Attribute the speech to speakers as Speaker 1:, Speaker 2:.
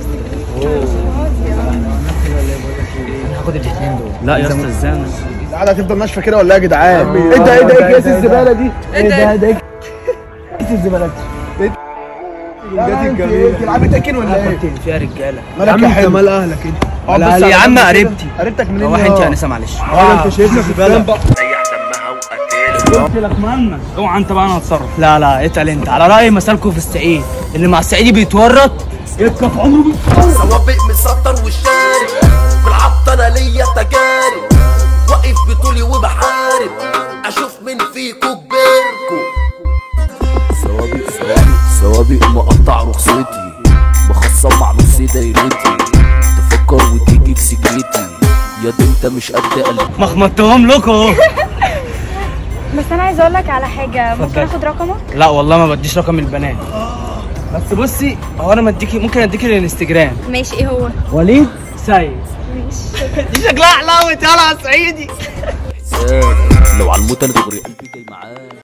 Speaker 1: هاخد الاثنين دول.
Speaker 2: لا يا اسطى ازاي
Speaker 3: القعده هتفضل ناشفه كده ولا ايه يا جدعان؟ ايه ده ايه كيس الزباله دي؟ ايه ده كيس الزباله دي؟ تلعبي تاكل ولا ايه؟
Speaker 1: فيها رجاله.
Speaker 3: مالك يا حلو؟ مال اهلك انت؟
Speaker 1: يا عم قريبتي.
Speaker 3: قريبتك منين؟
Speaker 1: روح انت يا انسه معلش.
Speaker 3: انت شايفنا في الزباله بقى.
Speaker 4: ريح دمها وقتل.
Speaker 2: قلت لك مالنا اوعى انت بقى، انا هتصرف.
Speaker 1: لا اتقل انت على راي مسالكوا في السعيد، اللي مع السعيدي بيتورط يبقى في عمره
Speaker 4: سوابق مسطر والشارب بالعبط انا ليا تجارب، واقف بطولي وبحارب اشوف مين فيكو كبيركو. سوابق مقطع رخصتي، بخصم مع نص دايرتي، تفكر وتيجي في سكتي يا دي انت مش قد قلبي.
Speaker 1: مخمطتهم لكم.
Speaker 5: بس انا عايزه اقول لك على حاجه، ممكن اخد رقمك؟
Speaker 1: لا والله ما بديش رقم البنات. بس بصي هو انا ممكن اديكي الانستجرام.
Speaker 5: ماشي. ايه هو؟
Speaker 1: وليد سيد.
Speaker 5: ماشي.
Speaker 1: دي شكلها حلاوه يلا يا صعيدي.
Speaker 4: لو على الموت انا دغري